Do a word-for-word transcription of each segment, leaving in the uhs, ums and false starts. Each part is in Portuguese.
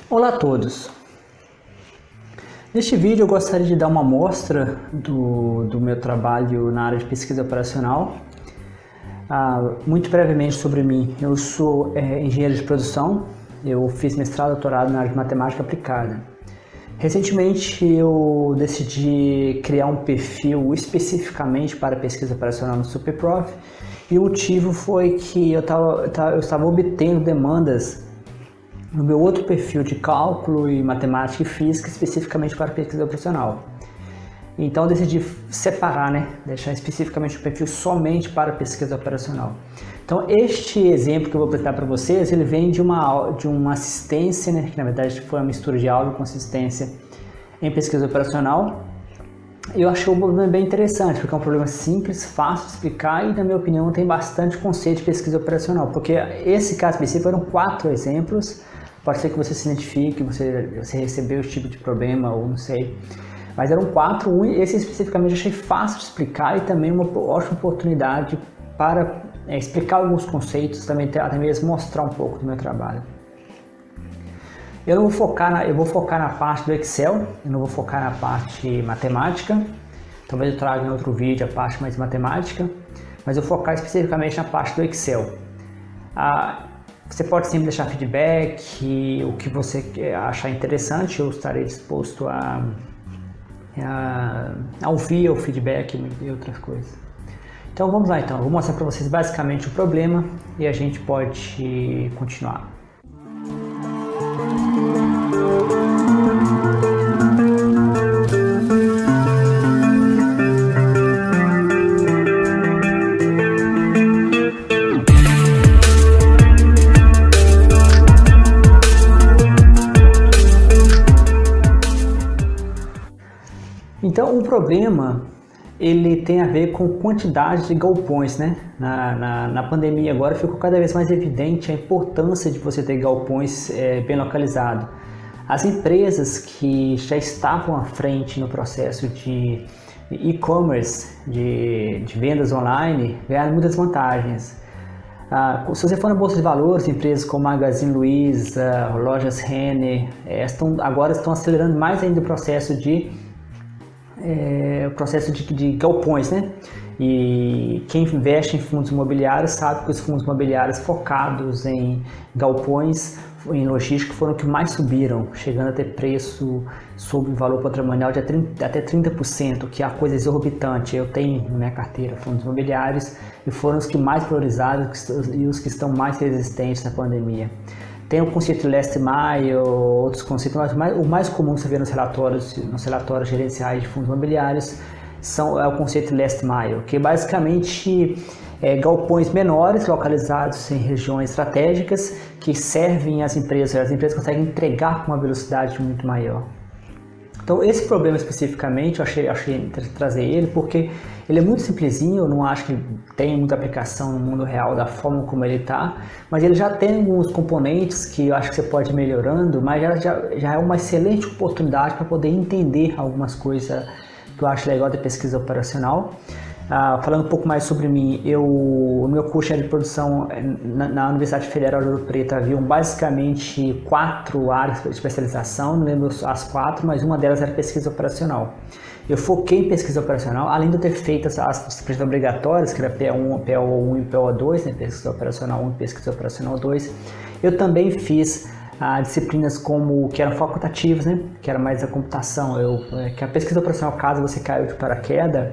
Olá a todos! Neste vídeo eu gostaria de dar uma amostra do, do meu trabalho na área de pesquisa operacional. Ah, muito brevemente sobre mim, eu sou é, engenheiro de produção, eu fiz mestrado e doutorado na área de matemática aplicada. Recentemente eu decidi criar um perfil especificamente para pesquisa operacional no SuperProf, e o motivo foi que eu, tava, eu estava obtendo demandas no meu outro perfil de cálculo e matemática e física especificamente para pesquisa operacional. Então eu decidi separar, né, deixar especificamente o perfil somente para pesquisa operacional. Então este exemplo que eu vou apresentar para vocês, ele vem de uma, de uma assistência, né, que na verdade foi uma mistura de aula com assistência em pesquisa operacional. Eu achei o problema bem interessante, porque é um problema simples, fácil de explicar e, na minha opinião, tem bastante conceito de pesquisa operacional, porque esse caso específico eram quatro exemplos. Pode ser que você se identifique, você, você recebeu esse tipo de problema ou não sei. Mas eram quatro, um, esse especificamente eu achei fácil de explicar e também uma ótima oportunidade para é, explicar alguns conceitos, também até mesmo mostrar um pouco do meu trabalho. Eu não vou focar na, eu vou focar na parte do Excel, eu não vou focar na parte matemática. Talvez eu traga em outro vídeo a parte mais matemática, mas eu vou focar especificamente na parte do Excel. Ah, Você pode sempre deixar feedback, o que você achar interessante, eu estarei disposto a, a, a ouvir o feedback e outras coisas. Então vamos lá então, eu vou mostrar para vocês basicamente o problema e a gente pode continuar. Então o problema ele tem a ver com quantidade de galpões, né? Na, na, na pandemia agora ficou cada vez mais evidente a importância de você ter galpões é, bem localizados. As empresas que já estavam à frente no processo de e-commerce, de, de vendas online, ganharam muitas vantagens. Ah, se você for na Bolsa de Valores, empresas como Magazine Luiza, Lojas Renner, é, estão, agora estão acelerando mais ainda o processo de É, o processo de, de galpões, né? E quem investe em fundos imobiliários sabe que os fundos imobiliários focados em galpões, em logística, foram os que mais subiram, chegando a ter preço sob valor patrimonial de até trinta por cento, que é a coisa exorbitante. Eu tenho na minha carteira fundos imobiliários e foram os que mais valorizaram e os que estão mais resistentes na pandemia. Tem o conceito last mile, outros conceitos, mas o mais, o mais comum você vê nos relatórios, nos relatórios gerenciais de fundos imobiliários são, é o conceito last mile, que basicamente é galpões menores localizados em regiões estratégicas que servem às empresas, as empresas conseguem entregar com uma velocidade muito maior. Então esse problema especificamente eu achei, achei interessante trazer ele porque ele é muito simplesinho, eu não acho que tem muita aplicação no mundo real da forma como ele está, mas ele já tem alguns componentes que eu acho que você pode ir melhorando, mas já, já, já é uma excelente oportunidade para poder entender algumas coisas que eu acho legal da pesquisa operacional. Ah, falando um pouco mais sobre mim, eu, o meu curso de produção na, na Universidade Federal de Ouro Preto haviam basicamente quatro áreas de especialização, não lembro as quatro, mas uma delas era pesquisa operacional. Eu foquei em pesquisa operacional, além de eu ter feito as, as disciplinas obrigatórias, que era P O um, P O um e P O dois, né, pesquisa operacional um e pesquisa operacional dois, eu também fiz ah, disciplinas como, que eram facultativas, né, que era mais a computação, eu, que a pesquisa operacional, caso você caiu de paraquedas,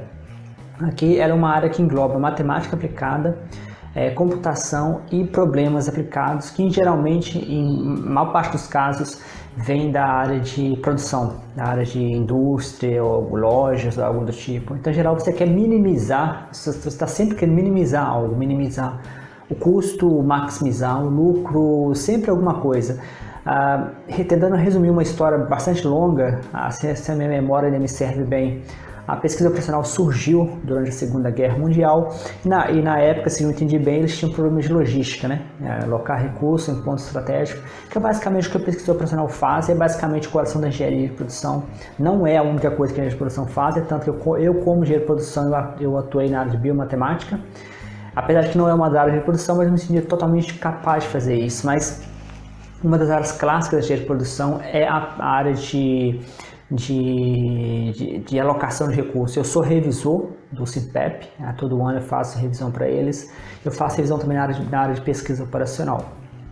aqui era uma área que engloba matemática aplicada, é, computação e problemas aplicados, que geralmente, em maior parte dos casos, vem da área de produção, da área de indústria ou lojas ou algo do tipo. Então, em geral, você quer minimizar, você está sempre querendo minimizar algo, minimizar o custo, maximizar o lucro, sempre alguma coisa. Ah, tentando resumir uma história bastante longa, se a minha memória ainda me serve bem, a pesquisa operacional surgiu durante a Segunda Guerra Mundial e na, e na época, se eu entendi bem, eles tinham problemas de logística, né? É, alocar recursos em pontos estratégicos, que é basicamente o que a pesquisa operacional faz, é basicamente o coração da engenharia de produção. Não é a única coisa que a engenharia de produção faz, é tanto que eu, eu como engenheiro de produção, eu, eu atuei na área de biomatemática, apesar de que não é uma área de produção, mas eu me senti totalmente capaz de fazer isso. Mas uma das áreas clássicas da engenharia de produção é a área de, de, de, de alocação de recursos. Eu sou revisor do SINPEP, né? Todo ano eu faço revisão para eles. Eu faço revisão também na área de, na área de pesquisa operacional.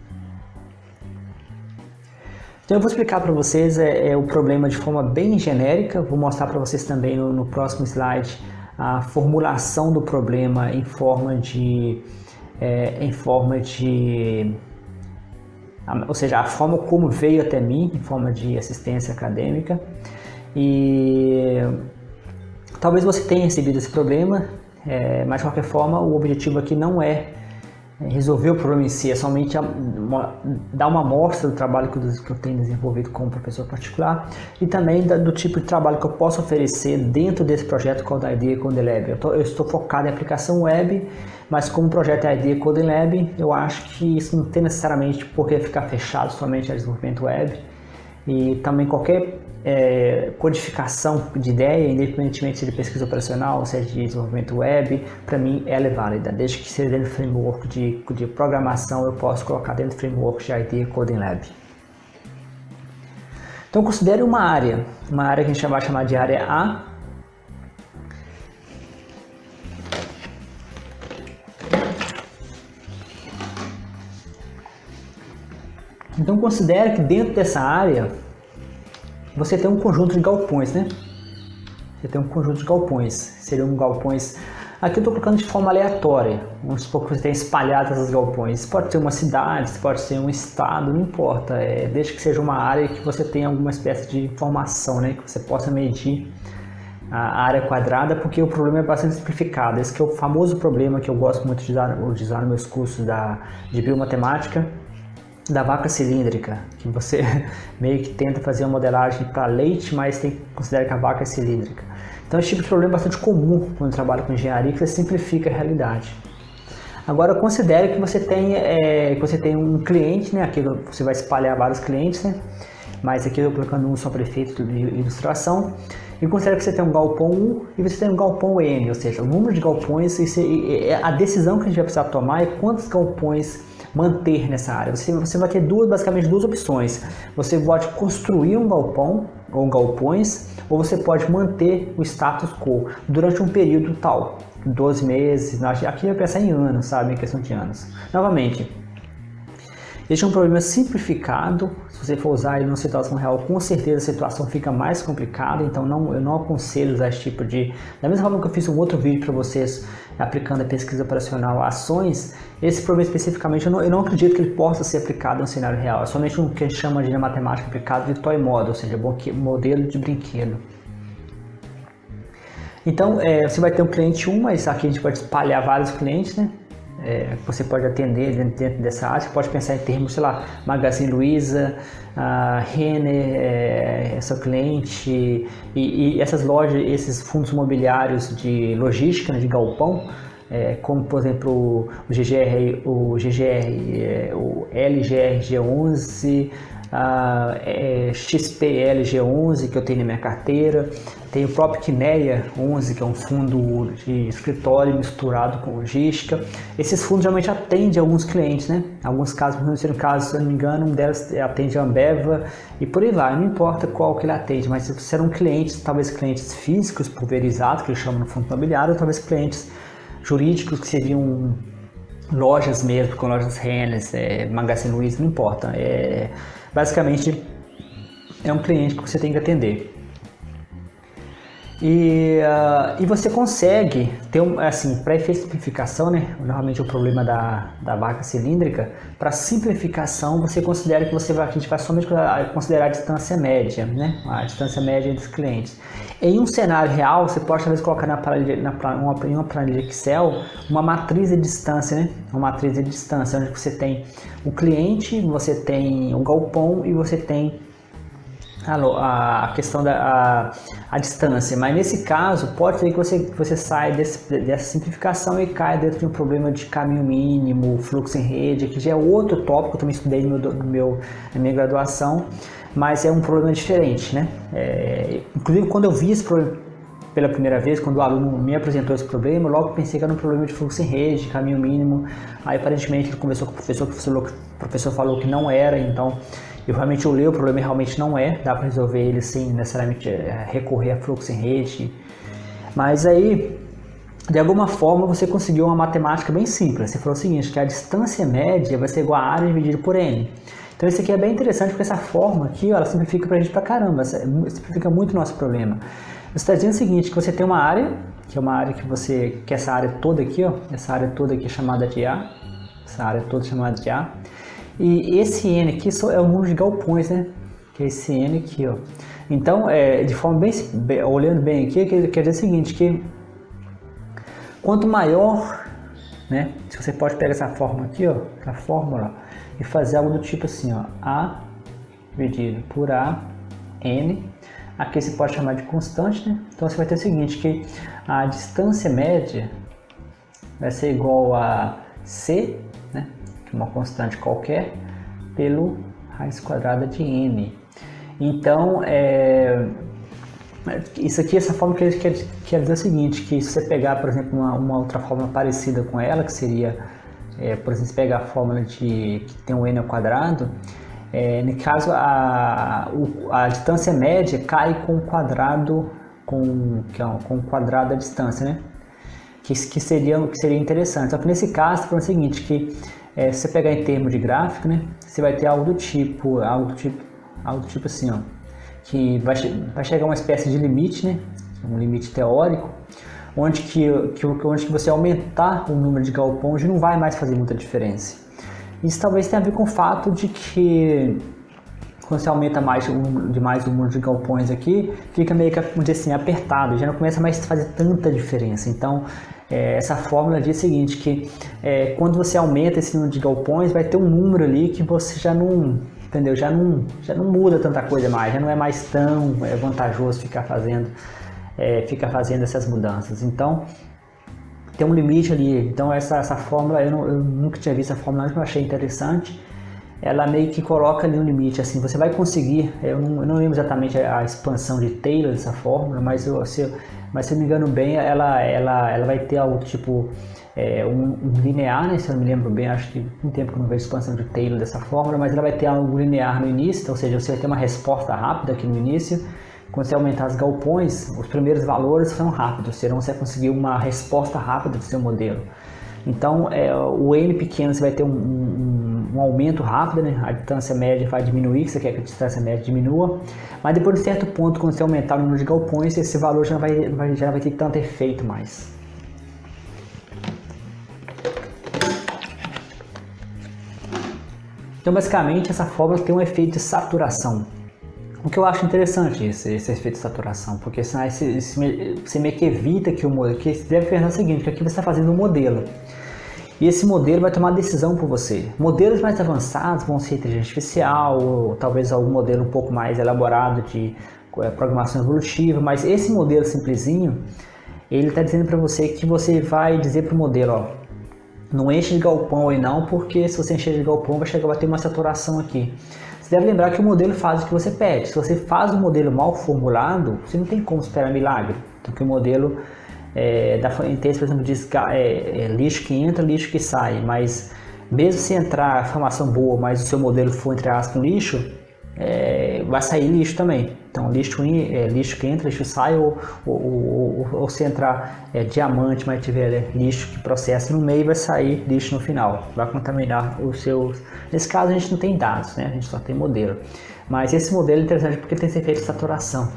Então eu vou explicar para vocês é, é, o problema de forma bem genérica. Vou mostrar para vocês também no, no próximo slide a formulação do problema em forma de, é, em forma de ou seja, a forma como veio até mim, em forma de assistência acadêmica. E talvez você tenha recebido esse problema, é, mas de qualquer forma o objetivo aqui não é resolver o problema em si, é somente uma, dar uma amostra do trabalho que eu, que eu tenho desenvolvido como professor particular e também da, do tipo de trabalho que eu posso oferecer dentro desse projeto Code Idea Coding Lab. Eu, tô, eu estou focado em aplicação web, mas como o projeto é Idea Coding Lab, eu acho que isso não tem necessariamente por que ficar fechado somente a desenvolvimento web. E também qualquer é, codificação de ideia, independentemente de pesquisa operacional, seja de desenvolvimento web, para mim ela é válida. Desde que seja dentro do framework de, de programação, eu posso colocar dentro do framework de Idea Coding Lab. Então considere uma área, uma área que a gente vai chamar de área A. Então considere que dentro dessa área você tem um conjunto de galpões, né? Você tem um conjunto de galpões. Seriam galpões. Aqui eu estou colocando de forma aleatória. Vamos supor que você tem espalhados esses galpões. Pode ser uma cidade, pode ser um estado, não importa. É, desde que seja uma área que você tenha alguma espécie de informação, né? Que você possa medir a área quadrada, porque o problema é bastante simplificado. Esse que é o famoso problema que eu gosto muito de usar, de usar nos meus cursos da, de biomatemática, da vaca cilíndrica, que você meio que tenta fazer uma modelagem para leite, mas tem que considerar que a vaca é cilíndrica. Então esse tipo de problema é bastante comum quando trabalha com engenharia, que você simplifica a realidade. Agora considere que você tem, é, que você tem um cliente, né? Aqui você vai espalhar vários clientes, né? Mas aqui eu estou colocando um só para efeito de ilustração. E considere que você tem um galpão um e você tem um galpão N, ou seja, o número de galpões, e a decisão que a gente vai precisar tomar é quantos galpões manter nessa área. Você, você vai ter duas, basicamente duas opções. Você pode construir um galpão ou galpões, ou você pode manter o status quo durante um período tal, doze meses, aqui eu pensar em anos, sabe, em questão de anos. Novamente, este é um problema simplificado. Se você for usar ele numa situação real, com certeza a situação fica mais complicada, então não, eu não aconselho usar esse tipo de... Da mesma forma que eu fiz um outro vídeo para vocês aplicando a pesquisa operacional a ações, esse problema especificamente eu não, eu não acredito que ele possa ser aplicado no cenário real, é somente um que a gente chama de matemática aplicada de toy model, ou seja, modelo de brinquedo. Então é, você vai ter um cliente um, mas aqui a gente pode espalhar vários clientes, né? É, você pode atender dentro, dentro dessa área, você pode pensar em termos, sei lá, Magazine Luiza, a Renner, é, essa cliente, e, e essas lojas, esses fundos imobiliários de logística, né, de galpão, é, como por exemplo o G G R, o, G G R, é, o L G R G onze, a é, X P L G onze que eu tenho na minha carteira, tem o próprio Quineia onze, que é um fundo de escritório misturado com logística. Esses fundos geralmente atendem alguns clientes, né? Alguns casos, no caso, se eu não me engano, um deles atende a Ambeva e por aí vai, não importa qual que ele atende, mas serão clientes, talvez clientes físicos pulverizados, que eles chamam no fundo imobiliário, ou talvez clientes jurídicos que seriam lojas mesmo, com lojas Renner, é, Magazine Luiza, não importa. É, basicamente é um cliente que você tem que atender. E, uh, e você consegue ter um, assim, para efeito de simplificação, né? Normalmente o problema da, da vaca cilíndrica, para simplificação você considera que você vai, a gente vai somente considerar a distância média, né? A distância média dos clientes. Em um cenário real, você pode talvez colocar na planilha, na, uma, em uma planilha Excel uma matriz de distância, né? Uma matriz de distância, onde você tem o cliente, você tem o galpão e você tem a, a questão da a, a distância. Mas nesse caso, pode ser que você, que você saia desse, dessa simplificação e caia dentro de um problema de caminho mínimo, fluxo em rede, que já é outro tópico que eu também estudei no meu, no meu, na minha graduação. Mas é um problema diferente, né? É, inclusive, quando eu vi esse problema pela primeira vez, quando o aluno me apresentou esse problema, eu logo pensei que era um problema de fluxo em rede, de caminho mínimo. Aí aparentemente ele conversou com o professor, o professor, o professor falou que não era, então eu realmente olhei o problema e realmente não é, dá para resolver ele sem necessariamente recorrer a fluxo em rede. Mas aí, de alguma forma, você conseguiu uma matemática bem simples. Você falou o seguinte, que a distância média vai ser igual a área dividido por N. Então isso aqui é bem interessante, porque essa forma aqui, ó, ela simplifica pra gente pra caramba, simplifica muito o nosso problema. Você está dizendo o seguinte, que você tem uma área, que é uma área que você, que essa área toda aqui, ó, essa área toda aqui é chamada de A, essa área toda chamada de A, e esse N aqui é o número de galpões, né, que é esse N aqui, ó. Então, é, de forma bem, bem, olhando bem aqui, quer dizer o seguinte, que quanto maior, né, se você pode pegar essa forma aqui, ó, essa fórmula, e fazer algo do tipo assim, ó, A dividido por A, N, aqui você pode chamar de constante, né? Então você vai ter o seguinte, que a distância média vai ser igual a C, né, que é uma constante qualquer, pelo raiz quadrada de N. Então, é, isso aqui, essa forma que ele quer, quer dizer o seguinte, que se você pegar, por exemplo, uma, uma outra fórmula parecida com ela, que seria, é, por exemplo, se pegar a fórmula de que tem um N ao quadrado, é, no caso a, a distância média cai com o quadrado, com, que é, com o quadrado da distância, né? Que, que, seria, que seria interessante. Só que nesse caso, é o seguinte, que é, se você pegar em termos de gráfico, né, você vai ter algo do tipo, algo do tipo, algo do tipo assim, ó, que vai, vai chegar uma espécie de limite, né, um limite teórico, onde que, que, onde que você aumentar o número de galpões não vai mais fazer muita diferença. Isso talvez tenha a ver com o fato de que quando você aumenta mais um, demais o número de galpões aqui, fica meio que assim, apertado, já não começa mais a fazer tanta diferença. Então, é, essa fórmula diz o seguinte, que é, quando você aumenta esse número de galpões, vai ter um número ali que você já não, entendeu? Já não, já não muda tanta coisa mais, já não é mais tão é, vantajoso ficar fazendo, é, ficar fazendo essas mudanças. Então, tem um limite ali. Então essa, essa fórmula, eu, não, eu nunca tinha visto a fórmula, mas eu achei interessante. Ela meio que coloca ali um limite, assim, você vai conseguir, eu não, eu não lembro exatamente a, a expansão de Taylor dessa fórmula, mas, eu, se, mas se eu me engano bem, ela, ela, ela vai ter algo tipo é, um, um linear, né, se eu não me lembro bem, acho que tem tempo que eu não vejo expansão de Taylor dessa fórmula, mas ela vai ter algo linear no início, ou seja, você vai ter uma resposta rápida aqui no início. Quando você aumentar os galpões, os primeiros valores serão rápidos, serão você vai conseguir uma resposta rápida do seu modelo. Então, é, o N pequeno você vai ter um, um, um aumento rápido, né? A distância média vai diminuir, você quer que a distância média diminua, mas depois de certo ponto, quando você aumentar o número de galpões, esse valor já, vai, vai, já vai ter tanto efeito mais. Então, basicamente, essa fórmula tem um efeito de saturação. O que eu acho interessante esse, esse efeito de saturação, porque senão esse, esse, você meio que evita que o modelo, que você deve pensar o seguinte, que aqui você está fazendo um modelo, e esse modelo vai tomar decisão por você. Modelos mais avançados vão ser inteligência artificial, ou talvez algum modelo um pouco mais elaborado de é, programação evolutiva, mas esse modelo simplesinho, ele está dizendo para você que você vai dizer para o modelo, ó, não enche de galpão aí não, porque se você encher de galpão vai chegar a ter uma saturação aqui. Você deve lembrar que o modelo faz o que você pede. Se você faz um modelo mal formulado, você não tem como esperar milagre. Então, que o modelo é, da Fuentes, por exemplo, diz que é, é lixo que entra, lixo que sai. Mas mesmo se entrar informação boa, mas o seu modelo for, entre aspas, um lixo, é, vai sair lixo também. Então, lixo, é, lixo que entra, lixo sai, ou, ou, ou, ou se entrar é, diamante, mas tiver é, lixo que processa no meio, vai sair lixo no final. Vai contaminar os seus... Nesse caso, a gente não tem dados, né? A gente só tem modelo. Mas esse modelo é interessante porque tem esse efeito de saturação.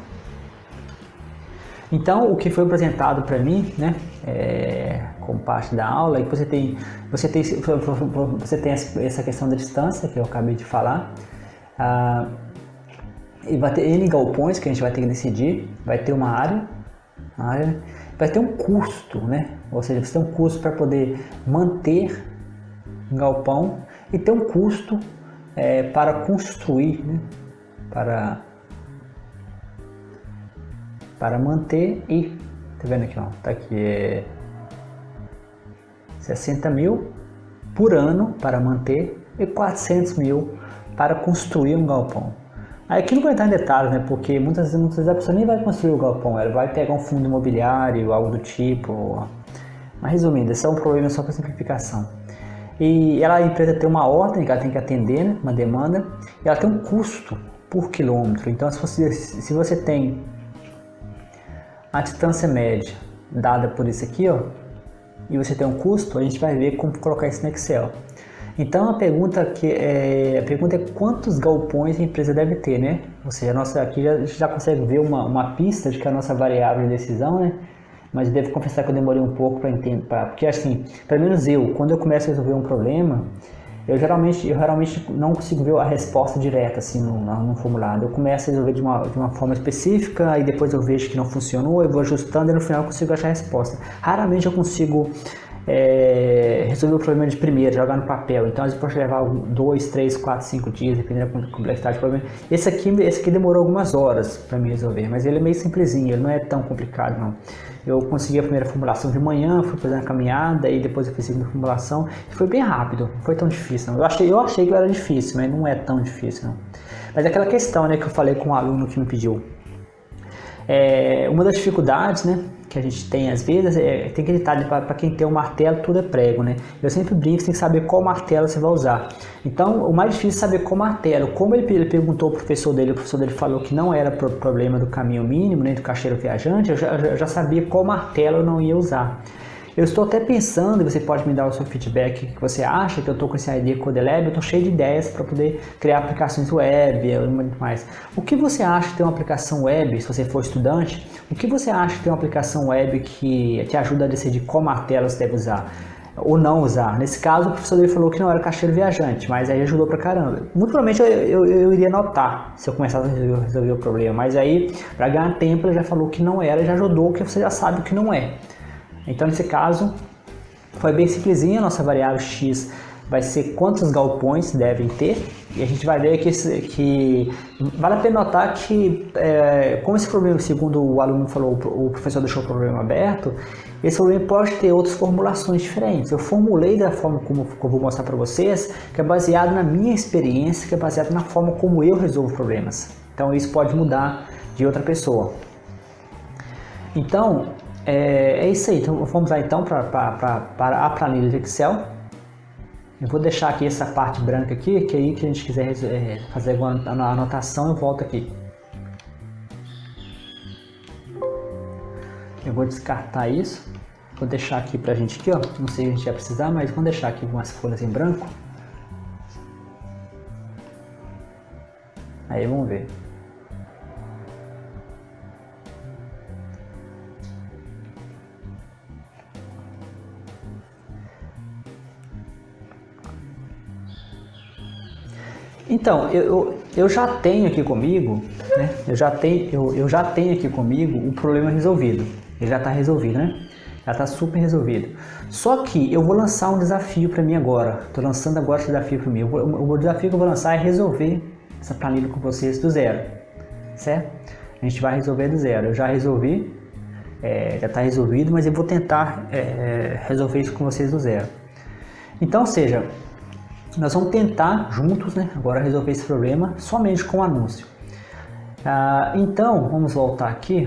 Então, o que foi apresentado para mim, né, é, como parte da aula, e você tem, você tem, você tem essa questão da distância, que eu acabei de falar, ah, e vai ter N galpões que a gente vai ter que decidir, vai ter uma área, uma área vai ter um custo, né? Ou seja, você tem um custo para poder manter um galpão e ter um custo é, para construir, né? para, para manter e, tá vendo aqui, ó, tá aqui, é sessenta mil por ano para manter e quatrocentos mil para construir um galpão. Aí aqui não vou entrar em detalhes, né? Porque muitas vezes, muitas vezes a pessoa nem vai construir o galpão, ela vai pegar um fundo imobiliário, algo do tipo. Mas resumindo, esse é um problema só para simplificação. E ela, a empresa tem uma ordem que ela tem que atender, né? Uma demanda, e ela tem um custo por quilômetro. Então, se você, se você tem a distância média dada por isso aqui, ó, e você tem um custo, a gente vai ver como colocar isso no Excel. Então a pergunta, que é, a pergunta é quantos galpões a empresa deve ter, né? Ou seja, a nossa, aqui já, a gente já consegue ver uma, uma pista de que a nossa variável de decisão, né? Mas eu devo confessar que eu demorei um pouco para entender, pra, porque assim, pelo menos eu, quando eu começo a resolver um problema, eu geralmente, eu geralmente não consigo ver a resposta direta assim no, no formulário. Eu começo a resolver de uma, de uma forma específica, e depois eu vejo que não funcionou, eu vou ajustando e no final eu consigo achar a resposta. Raramente eu consigo É, resolver o problema de primeiro, jogar no papel. Então às vezes pode levar dois, três, quatro, cinco dias, dependendo da complexidade do problema. Esse aqui, esse aqui demorou algumas horas para me resolver, mas ele é meio simplesinho, ele não é tão complicado não. Eu consegui a primeira formulação de manhã, fui fazendo a caminhada e depois eu fiz a segunda formulação e foi bem rápido, não foi tão difícil não. Eu achei, eu achei que era difícil, mas não é tão difícil não. Mas é aquela questão, né, que eu falei com o aluno que me pediu. É, uma das dificuldades, né, que a gente tem às vezes, é, tem que editar para quem tem um martelo, tudo é prego, né? Eu sempre brinco, você tem que saber qual martelo você vai usar. Então, o mais difícil é saber qual martelo. Como ele, ele perguntou ao professor dele, o professor dele falou que não era pro problema do caminho mínimo, né, do caixeiro viajante, eu já, eu já sabia qual martelo eu não ia usar. Eu estou até pensando, e você pode me dar o seu feedback, que você acha que eu estou com esse I D Codelab, eu estou cheio de ideias para poder criar aplicações web e muito mais. O que você acha que tem uma aplicação web, se você for estudante, o que você acha que tem uma aplicação web que te ajuda a decidir qual martelo você deve usar ou não usar? Nesse caso, o professor dele falou que não era caixeiro viajante, mas aí ajudou pra caramba. Muito provavelmente eu, eu, eu iria notar se eu começasse a resolver, resolver o problema, mas aí, para ganhar tempo, ele já falou que não era, já ajudou, que você já sabe o que não é. Então nesse caso foi bem simplesinho, a nossa variável x vai ser quantos galpões devem ter, e a gente vai ver que, esse, que vale a pena notar que é, como esse problema, segundo o aluno falou, o professor deixou o problema aberto, esse problema pode ter outras formulações diferentes. Eu formulei da forma como eu vou mostrar para vocês, que é baseado na minha experiência, que é baseado na forma como eu resolvo problemas. Então isso pode mudar de outra pessoa. Então É, é isso aí, então vamos lá então pra, pra, pra, para a planilha de Excel. Eu vou deixar aqui essa parte branca aqui, que aí que a gente quiser é, fazer alguma anotação, eu volto aqui. Eu vou descartar isso, vou deixar aqui pra gente aqui, ó. Não sei se a gente vai precisar, mas vamos deixar aqui algumas folhas em branco. Aí vamos ver. Então, eu, eu já tenho aqui comigo, né? Eu já tenho, eu, eu já tenho aqui comigo o problema resolvido. Ele já está resolvido, né? Já está super resolvido. Só que eu vou lançar um desafio para mim agora. Estou lançando agora esse desafio para mim. O, o desafio que eu vou lançar é resolver essa planilha com vocês do zero, certo? A gente vai resolver do zero. Eu já resolvi, é, já está resolvido, mas eu vou tentar é, resolver isso com vocês do zero. Então, ou seja, nós vamos tentar juntos, né, agora resolver esse problema somente com o anúncio. Ah, então, vamos voltar aqui.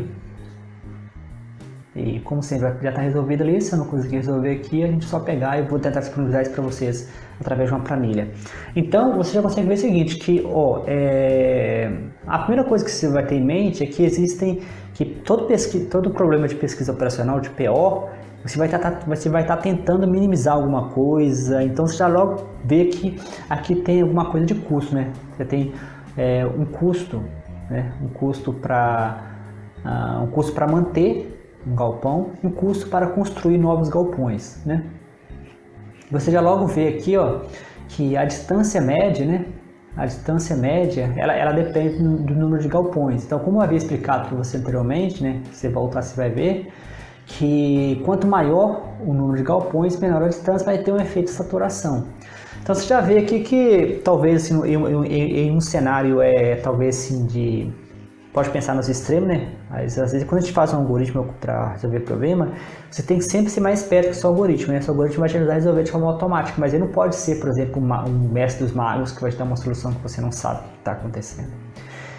E como sempre, já está resolvido ali. Se eu não conseguir resolver aqui, a gente só pegar e vou tentar disponibilizar isso para vocês através de uma planilha. Então, você já consegue ver o seguinte, que ó, é... a primeira coisa que você vai ter em mente é que existem, que todo, pesqui... todo problema de pesquisa operacional, de P O, você vai estar você vai estar tentando minimizar alguma coisa. Então você já logo vê que aqui tem alguma coisa de custo, né? Você tem é, um custo, né? Um custo para uh, um custo para manter um galpão, um custo para construir novos galpões, né? Você já logo vê aqui, ó, que a distância média, né? A distância média, ela, ela depende do número de galpões. Então, como eu havia explicado para você anteriormente, né? Se você voltar, você vai ver que quanto maior o número de galpões, menor a distância, vai ter um efeito de saturação. Então você já vê aqui que talvez assim, em, em, em um cenário é talvez assim de, pode pensar nos extremos, né? Mas às vezes quando a gente faz um algoritmo para resolver problema, você tem que sempre ser mais esperto que o seu algoritmo, né? O seu algoritmo vai te ajudar a resolver de forma automática, mas ele não pode ser, por exemplo, uma, um mestre dos magos que vai te dar uma solução que você não sabe o que está acontecendo.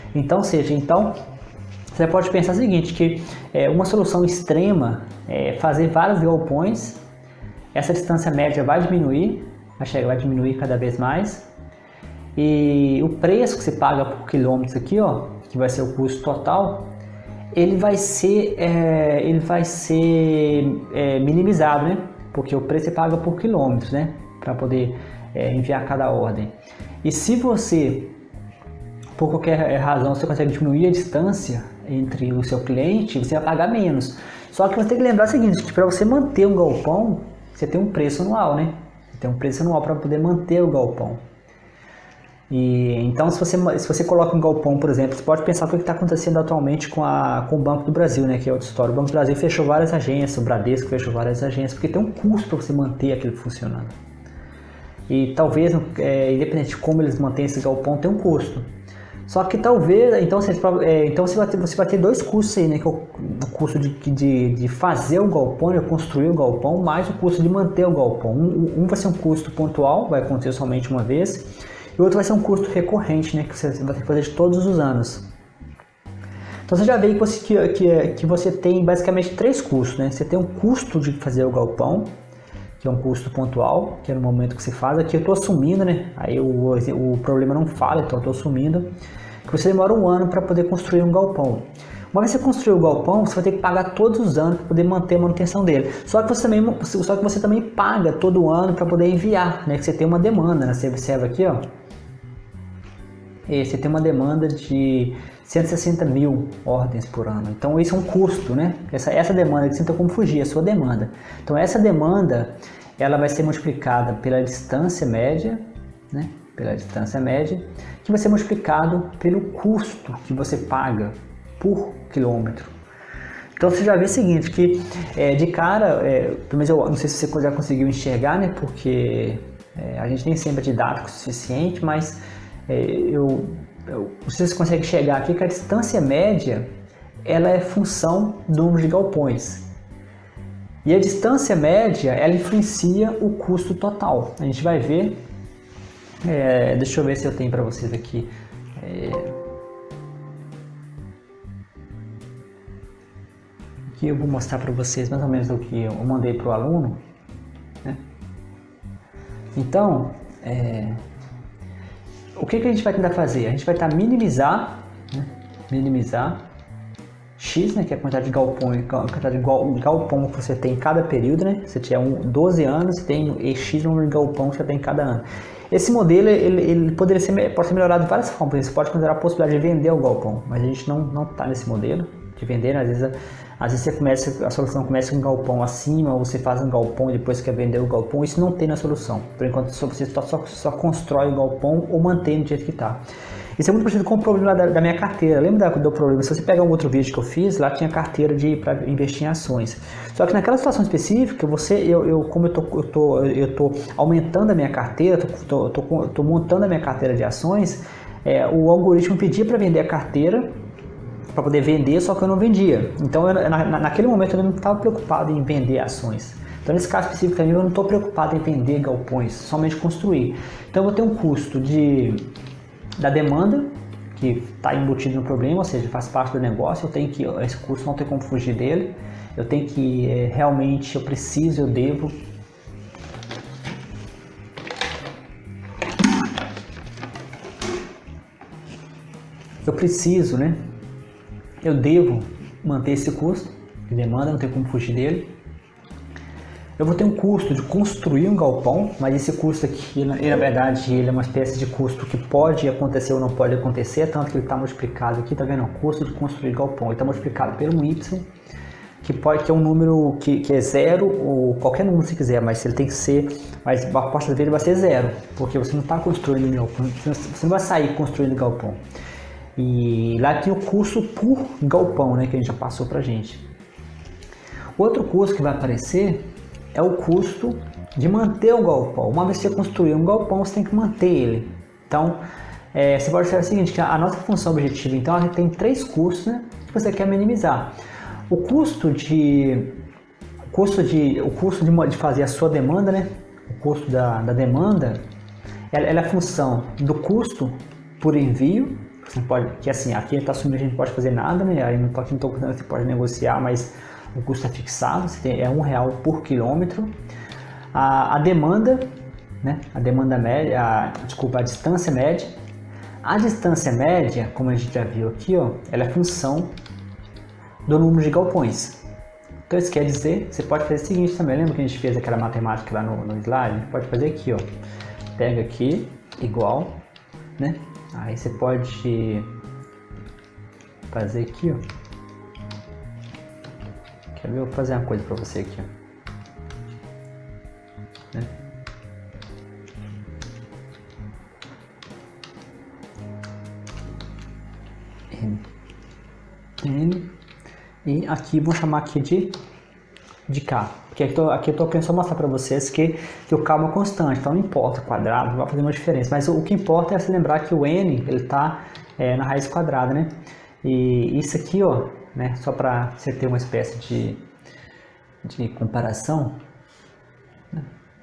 Então, seja, então você pode pensar o seguinte, que é, uma solução extrema é fazer vários galpões, essa distância média vai diminuir, vai, chegar, vai diminuir cada vez mais, e o preço que você paga por quilômetro aqui, ó, que vai ser o custo total, ele vai ser, é, ele vai ser é, minimizado, né? Porque o preço você paga por quilômetros, né? Para poder é, enviar cada ordem. E se você, por qualquer razão, você consegue diminuir a distância entre o seu cliente, você vai pagar menos. Só que você tem que lembrar o seguinte, que para você manter um galpão, você tem um preço anual, né? Você tem um preço anual para poder manter o galpão. E, então, se você, se você coloca um galpão, por exemplo, você pode pensar o que está acontecendo atualmente com, a, com o Banco do Brasil, né, que é outra história. O Banco do Brasil fechou várias agências, o Bradesco fechou várias agências, porque tem um custo para você manter aquilo funcionando. E talvez, é, independente de como eles mantêm esse galpão, tem um custo. Só que talvez, então, você, é, então você, vai ter, você vai ter dois custos aí, né, que é o, o custo de, de, de fazer o galpão, né, construir o galpão, mais o custo de manter o galpão. Um, um vai ser um custo pontual, vai acontecer somente uma vez, e o outro vai ser um custo recorrente, né, que você vai ter que fazer de todos os anos. Então você já vê que você, que, que, que você tem basicamente três custos, né? Você tem um custo de fazer o galpão, que é um custo pontual, que é no momento que você faz. Aqui eu estou assumindo, né? Aí o, o problema não fala, então eu estou assumindo que você demora um ano para poder construir um galpão. Uma vez que você construir o galpão, você vai ter que pagar todos os anos para poder manter a manutenção dele. Só que você também, só que você também paga todo ano para poder enviar, né? Que você tem uma demanda, né? Você observa aqui, ó. E você tem uma demanda de cento e sessenta mil ordens por ano. Então isso é um custo, né? Essa, essa demanda que você não tem como fugir, é a sua demanda. Então essa demanda, ela vai ser multiplicada pela distância média, né? Pela distância média, que vai ser multiplicado pelo custo que você paga por quilômetro. Então você já vê o seguinte, que é, de cara, é, pelo menos eu não sei se você já conseguiu enxergar, né? Porque é, a gente nem sempre é didático o suficiente, mas é, eu, eu, vocês conseguem chegar aqui que a distância média ela é função do número de galpões. E a distância média ela influencia o custo total. A gente vai ver, é, deixa eu ver se eu tenho para vocês aqui. É, aqui eu vou mostrar para vocês mais ou menos o que eu mandei para o aluno, né? Então, é, o que, que a gente vai tentar fazer? A gente vai tentar minimizar, né? minimizar X, né? Que é a quantidade de galpão, a quantidade de galpão que você tem em cada período, né? Se você tiver um, doze anos, você tem X número de galpão que você tem em cada ano. Esse modelo ele, ele poderia ser, pode ser melhorado de várias formas. Você pode considerar a possibilidade de vender o galpão, mas a gente não está nesse modelo de vender. Né? Às vezes, às vezes você começa, a solução começa com um galpão acima, ou você faz um galpão e depois quer vender o galpão. Isso não tem na solução. Por enquanto, você só, só, só constrói o galpão ou mantém do jeito que está. Isso é muito parecido com o problema da, da minha carteira. Lembra do problema? Se você pegar um outro vídeo que eu fiz, lá tinha carteira para investir em ações. Só que naquela situação específica, você, eu, eu, como eu tô, eu tô, eu tô aumentando a minha carteira, tô, tô, tô, tô montando a minha carteira de ações, é, o algoritmo pedia para vender a carteira, para poder vender, só que eu não vendia. Então, eu, na, naquele momento, eu não estava preocupado em vender ações. Então, nesse caso específico, eu não estou preocupado em vender galpões, somente construir. Então, eu vou ter um custo de... da demanda, que está embutido no problema, ou seja, faz parte do negócio, eu tenho que, esse custo não tem como fugir dele, eu tenho que, é, realmente, eu preciso, eu devo. Eu preciso, né? Eu devo manter esse custo de demanda, não tem como fugir dele. Eu vou ter um custo de construir um galpão, mas esse custo aqui, na verdade, ele é uma espécie de custo que pode acontecer ou não pode acontecer, tanto que ele está multiplicado aqui, tá vendo? O custo de construir galpão, ele está multiplicado pelo Y, que pode que é um número que, que é zero, ou qualquer número se quiser, mas ele tem que ser, mas a aposta dele vai ser zero, porque você não está construindo galpão, você não vai sair construindo galpão. E lá tem o custo por galpão, né, que a gente já passou pra gente. Outro custo que vai aparecer é o custo de manter o galpão. Uma vez que você construir um galpão, você tem que manter ele. Então, é, você pode ser o seguinte, que a nossa função objetiva, então, a gente tem três custos, né, que você quer minimizar. O custo de, o custo de, o custo de, de fazer a sua demanda, né, o custo da, da demanda, ela, ela é a função do custo por envio, você pode, que assim, aqui ele está assumindo que a gente não pode fazer nada, né? Aí no toque não você pode negociar, mas o custo é fixado, você tem, é um real por quilômetro. A, a demanda, né? A demanda média, a, desculpa, a distância média. A distância média, como a gente já viu aqui, ó, ela é função do número de galpões. Então isso quer dizer, você pode fazer o seguinte também, lembra que a gente fez aquela matemática lá no, no slide? A gente pode fazer aqui, ó, pega aqui, igual, né? Aí você pode fazer aqui, ó. Quer ver? Eu vou fazer uma coisa para você aqui, ó. Né? N. N. E aqui vou chamar aqui de, de K. Porque aqui, tô, aqui eu estou querendo só mostrar para vocês que, que o K é uma constante, então não importa, quadrado, não vai fazer uma diferença. Mas o, o que importa é se lembrar que o N está é, na raiz quadrada, né? E isso aqui, ó, né, só para você ter uma espécie de, de comparação, né?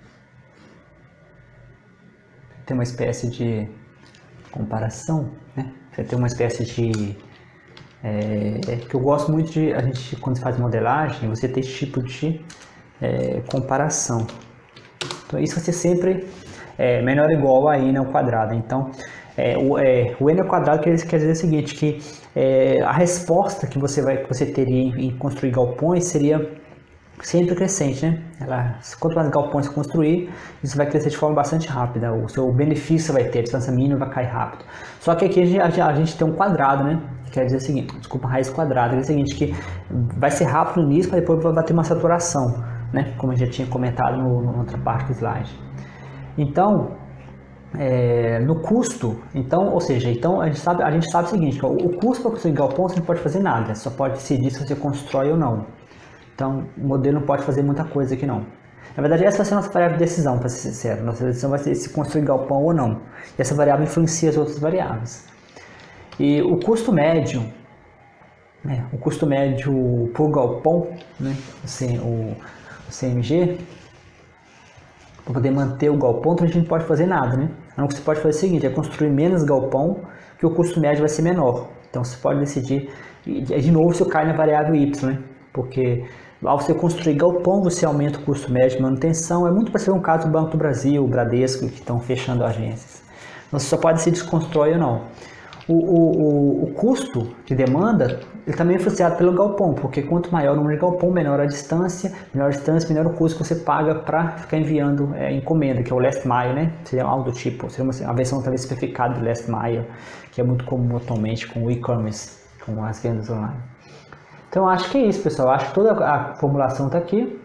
Ter uma espécie de comparação, né? Você ter uma espécie de É, é que eu gosto muito de, a gente quando faz modelagem, você ter esse tipo de é, comparação. Então isso vai ser sempre é, menor ou igual a n ao quadrado. Então é, o, é, o n ao quadrado quer, quer dizer o seguinte, que é, a resposta que você, vai, que você teria em, em construir galpões seria sempre crescente, né? Ela, quanto mais galpões você construir, isso vai crescer de forma bastante rápida, o seu benefício vai ter, a distância mínima vai cair rápido. Só que aqui a gente, a gente tem um quadrado, né? Quer dizer o seguinte, desculpa, raiz quadrada, quer dizer o seguinte, que vai ser rápido no início, mas depois vai ter uma saturação, né? Como eu já tinha comentado no, na outra parte do slide. Então, é, no custo, então, ou seja, então a gente sabe, a gente sabe o seguinte, que o, o custo para construir galpão você não pode fazer nada, só pode decidir se você constrói ou não. Então, o modelo não pode fazer muita coisa aqui não. Na verdade, essa vai ser a nossa variável de decisão, para ser sincero. Nossa decisão vai ser se construir galpão ou não. E essa variável influencia as outras variáveis. E o custo médio, né, o custo médio por galpão, né, assim, o, o C M G, para poder manter o galpão, então a gente não pode fazer nada, né? Então, o que você pode fazer é o seguinte, é construir menos galpão, que o custo médio vai ser menor. Então você pode decidir, e de novo você cai na variável Y, né? Porque ao você construir galpão, você aumenta o custo médio de manutenção. É muito parecido com o caso do Banco do Brasil, o Bradesco, que estão fechando agências. Então, você só pode decidir se constrói ou não. O, o, o, o custo de demanda ele também é influenciado pelo galpão, porque quanto maior o número de galpão, menor a distância, menor a distância, menor o custo que você paga para ficar enviando é, encomenda, que é o last mile, né? Seria algo do tipo, seria uma, uma versão talvez simplificada do last mile, que é muito comum atualmente com o e-commerce, com as vendas online. Então acho que é isso, pessoal. Acho que toda a formulação está aqui.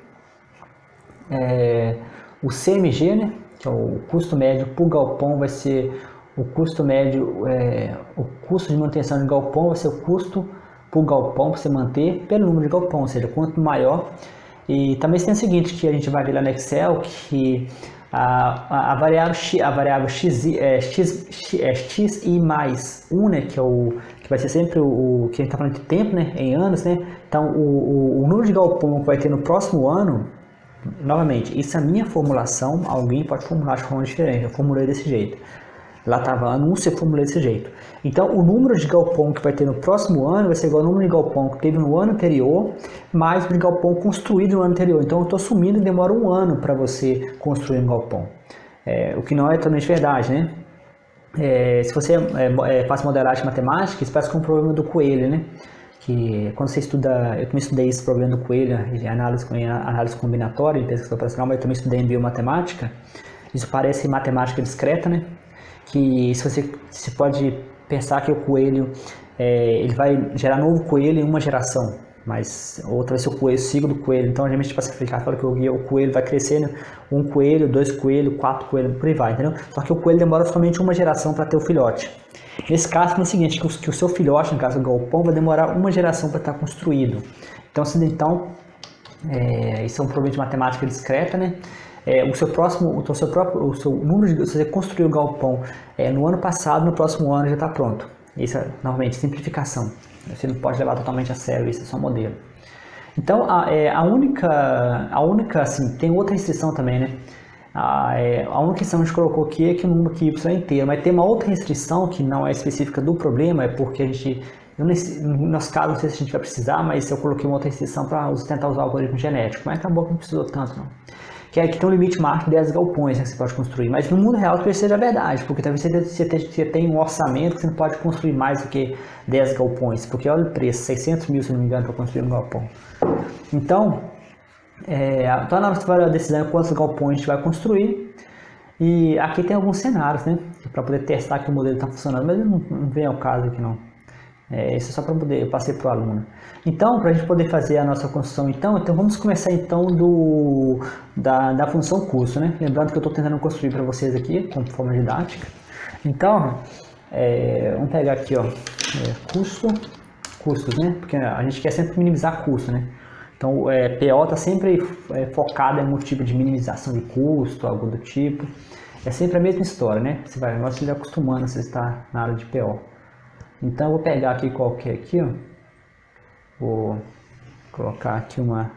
É, o C M G, né, que é o custo médio por galpão, vai ser o custo médio, é, o custo de manutenção de galpão vai ser o custo por galpão para você manter pelo número de galpão, ou seja, quanto maior. E também tem o seguinte, que a gente vai ver lá no Excel, que a, a, a variável x, a variável x, é, x, x, é, x i mais um, né, que é o que vai ser sempre o, o que a gente está falando de tempo, né, em anos, né. Então o, o, o número de galpão que vai ter no próximo ano, novamente, isso é a minha formulação, alguém pode formular de forma diferente, eu formulei desse jeito. Lá estava anúncio, eu formulei desse jeito. Então, o número de galpão que vai ter no próximo ano vai ser igual ao número de galpão que teve no ano anterior, mais o de galpão construído no ano anterior. Então, eu estou assumindo que demora um ano para você construir um galpão. É, o que não é totalmente verdade, né? É, se você é, é, faz modelagem matemática, isso parece com o problema do coelho, né? Que quando você estuda, eu também estudei esse problema do coelho, análise, análise combinatória, em pesquisa operacional, mas eu também estudei em biomatemática. Isso parece matemática discreta, né? Que se você se pode pensar que o coelho é, ele vai gerar novo coelho em uma geração, mas outra vai ser o coelho, o ciclo do coelho. Então, geralmente para simplificar, fala que o, o coelho vai crescendo, um coelho, dois coelhos, quatro coelhos, por aí vai, entendeu? Só que o coelho demora somente uma geração para ter o filhote. Nesse caso, é o seguinte, que o, que o seu filhote, no caso do galpão, vai demorar uma geração para estar construído. Então, assim, então é, isso é um problema de matemática discreta, né? É, o seu próximo, o seu próprio, o seu número de, se você construir o galpão é, no ano passado, no próximo ano já está pronto. Isso é, novamente, simplificação. Você não pode levar totalmente a sério, isso é só modelo. Então, a, é, a única, a única, assim, tem outra restrição também, né? A, é, a única questão que a gente colocou aqui é que o número que y é inteiro, mas tem uma outra restrição que não é específica do problema, é porque a gente, eu, no nosso caso, não sei se a gente vai precisar, mas eu coloquei uma outra restrição para tentar usar o algoritmo genético, mas acabou que não precisou tanto não. Que é que tem um limite máximo de dez galpões, né, que você pode construir, mas no mundo real talvez seja verdade, porque talvez você, você, você tenha um orçamento que você não pode construir mais do que dez galpões, porque olha o preço, seiscentos mil se não me engano para construir um galpão. Então, é, então na hora da decisão é quantos galpões a gente vai construir, e aqui tem alguns cenários, né, para poder testar que o modelo está funcionando, mas não, não vem ao caso aqui não. É, isso é só para poder, eu passei para o aluno. Então, para a gente poder fazer a nossa construção, então, então vamos começar então do, da, da função custo, né? Lembrando que eu estou tentando construir para vocês aqui, com forma didática. Então, é, vamos pegar aqui, ó, é, custo, custos, né? Porque a gente quer sempre minimizar custo, né? Então, é, P O está sempre é, focado em um tipo de minimização de custo, algo do tipo. É sempre a mesma história, né? Você vai, você vai acostumando, você está na área de P O. Então eu vou pegar aqui qualquer aqui, ó. Vou colocar aqui uma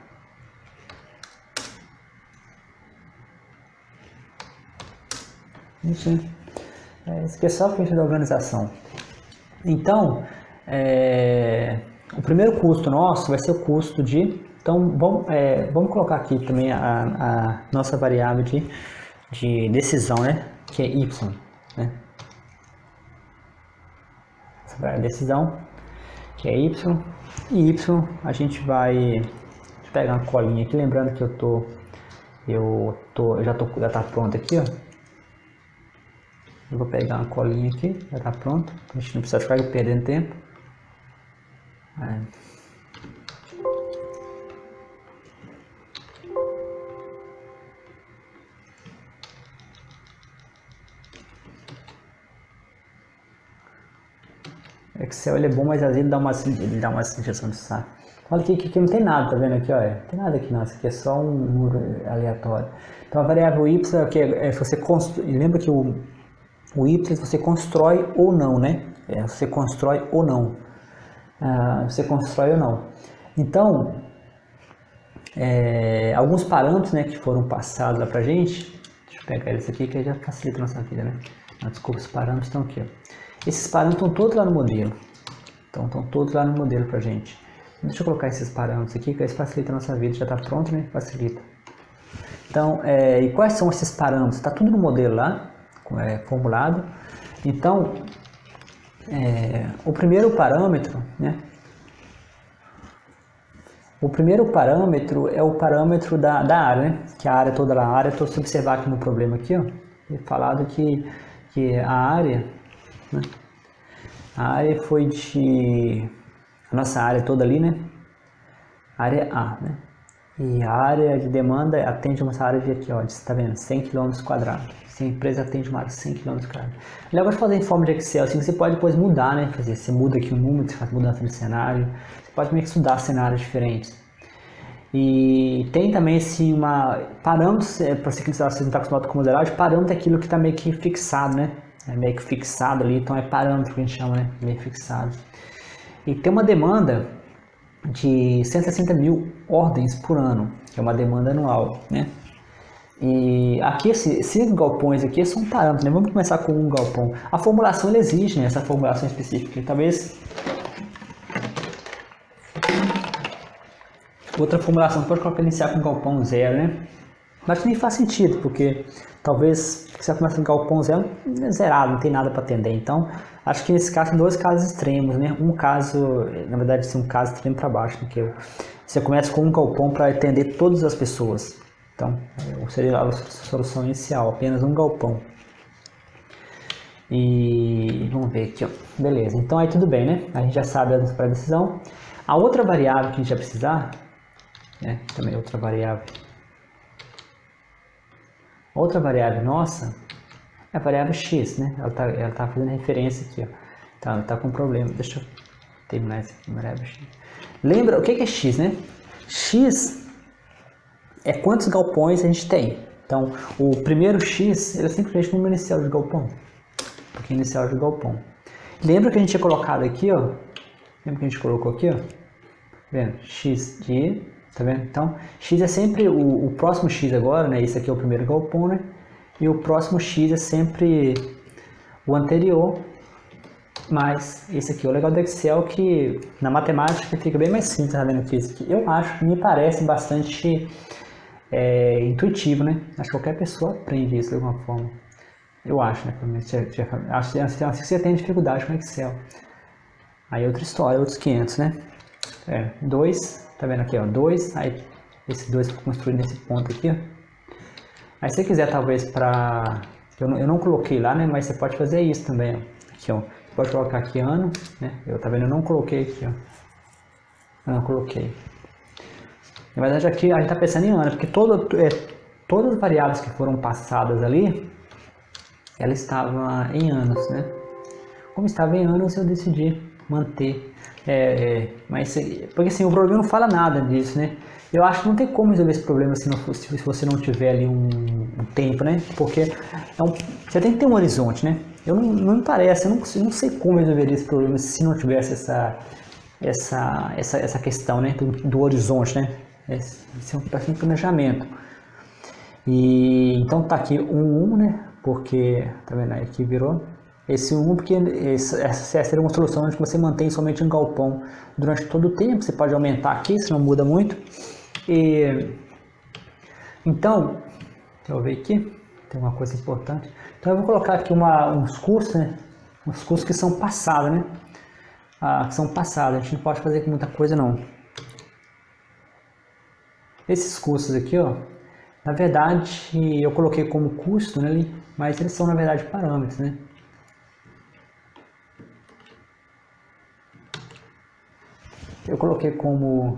isso, é, isso aqui é só a frente da organização. Então é, o primeiro custo nosso vai ser o custo de, então vamos, é, vamos colocar aqui também a, a nossa variável de, de decisão, né, que é y, né? A decisão que é y, e y a gente vai, deixa eu pegar uma colinha aqui, lembrando que eu tô eu tô eu já tô já tá pronto aqui, ó. Eu vou pegar uma colinha aqui, já tá pronto, a gente não precisa ficar perdendo tempo. É. Excel ele é bom, mas às vezes ele dá uma, ele dá uma sensação de saco. Olha aqui, aqui, aqui não tem nada, tá vendo aqui, olha? Não tem nada aqui não, isso aqui é só um número aleatório. Então a variável y é que é, você constrói, lembra que o, o y você constrói ou não, né? É, você constrói ou não. Ah, você constrói ou não. Então, é, alguns parâmetros, né, que foram passados lá pra gente, deixa eu pegar eles aqui que já facilita a nossa vida, né? Ah, desculpa, os parâmetros estão aqui, ó. Esses parâmetros estão todos lá no modelo. Então, estão todos lá no modelo pra gente. Deixa eu colocar esses parâmetros aqui, que isso facilita a nossa vida. Já está pronto, né? Facilita. Então, é, e quais são esses parâmetros? Está tudo no modelo lá, é, formulado. Então, é, o primeiro parâmetro, né? O primeiro parâmetro é o parâmetro da, da área, né? Que a área toda lá, a área, estou se observar aqui no problema aqui, ó. É falado que, que a área... Né? A área foi de, a nossa área toda ali, né? Área A, né? E a área de demanda atende uma área de aqui, ó, de, tá vendo? cem quilômetros quadrados. Se a empresa atende uma área de cem quilômetros quadrados. Legal de fazer em forma de Excel, assim, você pode depois mudar, né? Fazer, você muda aqui o número, você faz mudança de cenário. Você pode meio que estudar cenários diferentes. E tem também esse uma parâmetros, para você que não está acostumado com modelagem, parâmetro é aquilo que está meio que fixado, né? É meio que fixado ali, então é parâmetro que a gente chama, né? Meio fixado. E tem uma demanda de cento e sessenta mil ordens por ano, que é uma demanda anual, né? E aqui, esses galpões aqui são parâmetros, né? Vamos começar com um galpão. A formulação ela existe, né? Essa formulação específica. Talvez outra formulação pode colocar iniciar com galpão zero, né? Mas nem faz sentido, porque talvez você começa com galpão zero, é zerado, não tem nada para atender. Então, acho que nesse caso tem dois casos extremos, né? Um caso, na verdade, sim, um caso extremo para baixo, porque você começa com um galpão para atender todas as pessoas. Então, seria a solução inicial, apenas um galpão. E vamos ver aqui, ó. Beleza. Então aí tudo bem, né? A gente já sabe a nossa decisão. A outra variável que a gente vai precisar, né? Também outra variável. Outra variável nossa é a variável x, né? Ela tá, ela tá fazendo referência aqui, ó. Tá, ela tá com problema. Deixa eu terminar essa aqui, variável x. Lembra o que é x, né? X é quantos galpões a gente tem. Então, o primeiro x ele é simplesmente o número inicial de galpão. Porque inicial de galpão. Lembra que a gente tinha colocado aqui, ó? Lembra que a gente colocou aqui, ó? Vendo? X de Tá vendo? Então, x é sempre o, o próximo x agora, né? Esse aqui é o primeiro galpão, né? E o próximo x é sempre o anterior, mas esse aqui. O legal do Excel é que na matemática fica bem mais simples, tá vendo? Que esse aqui, eu acho, me parece bastante é, intuitivo, né? Acho que qualquer pessoa aprende isso de alguma forma. Eu acho, né? Acho, acho que você tem dificuldade com Excel. Aí outra história, outros quinhentos, né? É, dois, tá vendo aqui, ó, dois, aí esse dois foi construído nesse ponto aqui, ó. Aí se você quiser, talvez, para eu, não, eu não coloquei lá, né, mas você pode fazer isso também, ó. Aqui, ó, você pode colocar aqui ano, né, eu, tá vendo, eu não coloquei aqui, ó, eu não coloquei. Na verdade, aqui a gente tá pensando em ano, porque todo, é, todas as variáveis que foram passadas ali, ela estava em anos, né, como estava em anos, eu decidi manter. É, é, mas porque assim, o problema não fala nada disso, né? Eu acho que não tem como resolver esse problema se, não, se você não tiver ali um, um tempo, né? Porque é um, você tem que ter um horizonte, né? Eu não, não me parece, eu não, eu não sei como resolver esse problema se não tivesse essa, essa, essa, essa questão, né? Do, do horizonte, né? Esse é um, um planejamento. E então tá aqui um, um, né? Porque, tá vendo aí, aqui virou esse um, porque esse, essa seria uma solução onde você mantém somente um galpão durante todo o tempo. Você pode aumentar aqui, se não muda muito. E então, deixa eu ver aqui, tem uma coisa importante. Então eu vou colocar aqui uma, uns cursos, né? Uns cursos que são passados, né? Ah, que são passados, a gente não pode fazer com muita coisa não. Esses cursos aqui, ó, na verdade eu coloquei como custo, né, mas eles são na verdade parâmetros, né? Eu coloquei como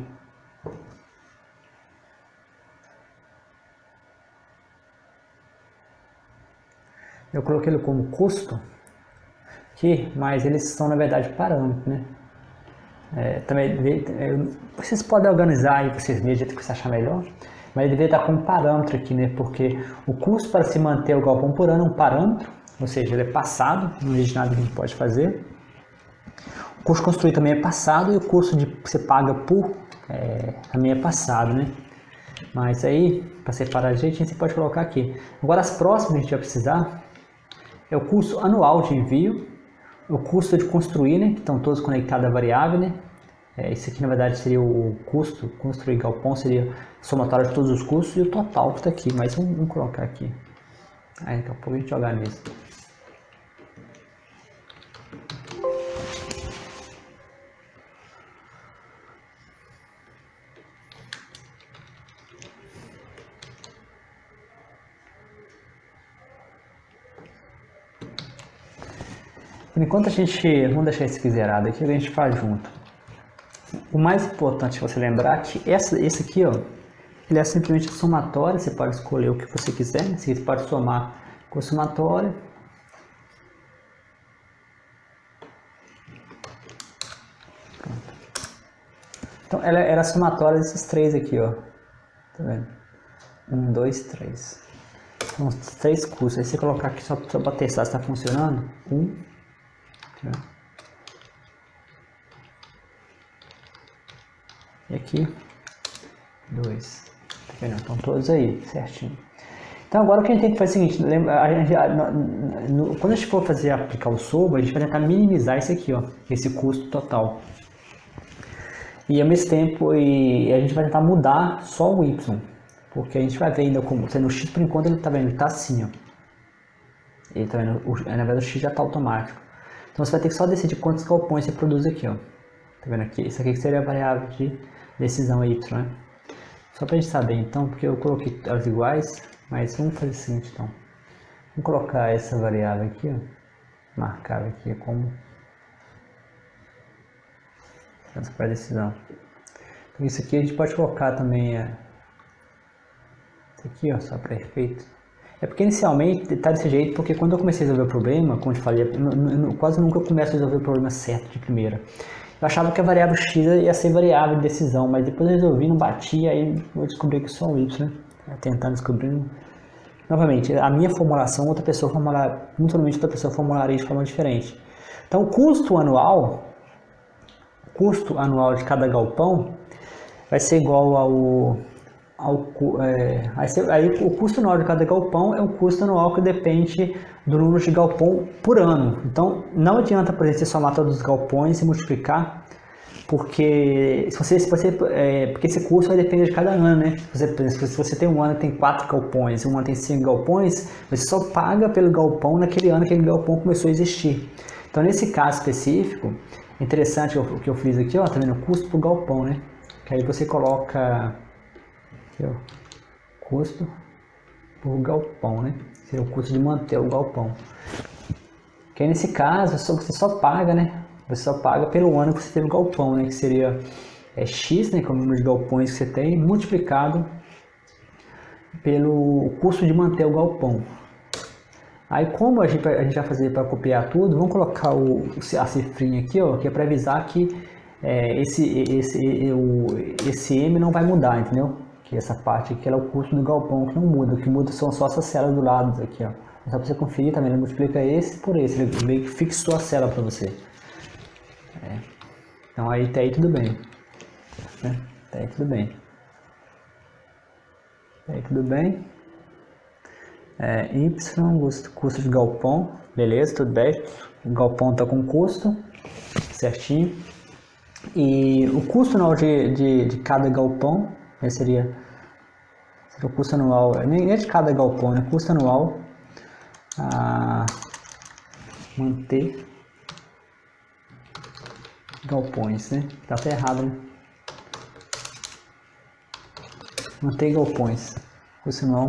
eu coloquei ele como custo aqui, mas eles são na verdade parâmetros, né? É, também é, vocês podem organizar aí vocês mesmos do jeito que você achar melhor, mas ele deveria estar como parâmetro aqui, né? Porque o custo para se manter o galpão por ano é um parâmetro, ou seja, ele é passado, não existe nada que a gente pode fazer. O custo construir também é passado e o custo de, que você paga por é, também é passado, né? Mas aí, para separar direitinho, você pode colocar aqui. Agora, as próximas que a gente vai precisar é o custo anual de envio, o custo de construir, né? Que estão todos conectados à variável, né? É, esse aqui, na verdade, seria o custo, construir galpão seria somatório de todos os custos e o total que está aqui. Mas vamos, vamos colocar aqui. Aí, daqui a pouco a gente jogar nisso. Por enquanto a gente, vamos deixar esse aqui zerado aqui, a gente faz junto. O mais importante você lembrar que essa, esse aqui, ó, ele é simplesmente somatório, você pode escolher o que você quiser, né? Você pode somar com somatório. Pronto. Então ela era somatória desses três aqui, ó. Tá vendo? Um, dois, três. São os três custos. Aí você colocar aqui só, só para testar se está funcionando. Um. E aqui, dois. Tá vendo? Estão todos aí, certinho. Então agora o que a gente tem que fazer é o seguinte, lembra, a gente, no, no, quando a gente for fazer aplicar o SOBA, a gente vai tentar minimizar esse aqui, ó, esse custo total. E ao mesmo tempo, e a gente vai tentar mudar só o Y, porque a gente vai ver ainda como, no X por enquanto ele tá vendo, ele tá assim, ó. Ele tá vendo, o, na verdade o X já tá automático. Então você vai ter que só decidir quantos galpões você produz aqui, ó. Tá vendo aqui? Isso aqui que seria a variável de decisão Y, né? Só pra gente saber então, porque eu coloquei elas iguais, mas vamos fazer o seguinte então. Vamos colocar essa variável aqui, ó. Marcar aqui como transfer decisão. Então isso aqui a gente pode colocar também, é... isso aqui, ó, só para efeito. É porque inicialmente está desse jeito, porque quando eu comecei a resolver o problema, como eu te falei, eu, eu, quase nunca eu começo a resolver o problema certo de primeira. Eu achava que a variável x ia ser variável de decisão, mas depois eu resolvi, não batia, aí eu descobri que só o y, né? Tentando descobrir. Novamente, a minha formulação, outra pessoa formular, muito provavelmente outra pessoa formularia de forma diferente. Então, o custo anual, o custo anual de cada galpão, vai ser igual ao, ao é, aí, você, aí o custo anual de cada galpão é um custo anual que depende do número de galpão por ano. Então não adianta, por exemplo, você somar todos os galpões e multiplicar, porque se você, se você é, porque esse custo vai depender de cada ano, né? Se você, por exemplo, se você tem um ano que tem quatro galpões e um ano tem cinco galpões, você só paga pelo galpão naquele ano que aquele galpão começou a existir. Então nesse caso específico, interessante o que eu fiz aqui, ó, tá vendo? O custo por galpão, né? Que aí você coloca aqui, ó, custo por galpão, né? Seria o custo de manter o galpão. Que aí nesse caso você só paga, né? Você só paga pelo ano que você teve o galpão, né? Que seria é, X, né? Que é o número de galpões que você tem, multiplicado pelo custo de manter o galpão. Aí como a gente, a gente vai fazer para copiar tudo, vamos colocar o, a cifrinha aqui, ó, que é para avisar que é, esse, esse, o, esse M não vai mudar, entendeu? Que essa parte aqui é o custo do galpão que não muda, o que muda são só essas células do lado aqui, ó. Só para você conferir também, ele multiplica esse por esse, ele meio que fixou a célula para você. É. Então aí até aí tudo bem, né? Até aí tudo bem. Até aí tudo bem. É, Y, custo de galpão, beleza, tudo bem. O galpão está com custo, certinho. E o custo anual de, de, de cada galpão, esse seria, seria o custo anual, nem é de cada galpão, né? Custo anual a manter galpões, né? Tá até errado, né? Manter galpões, custo anual.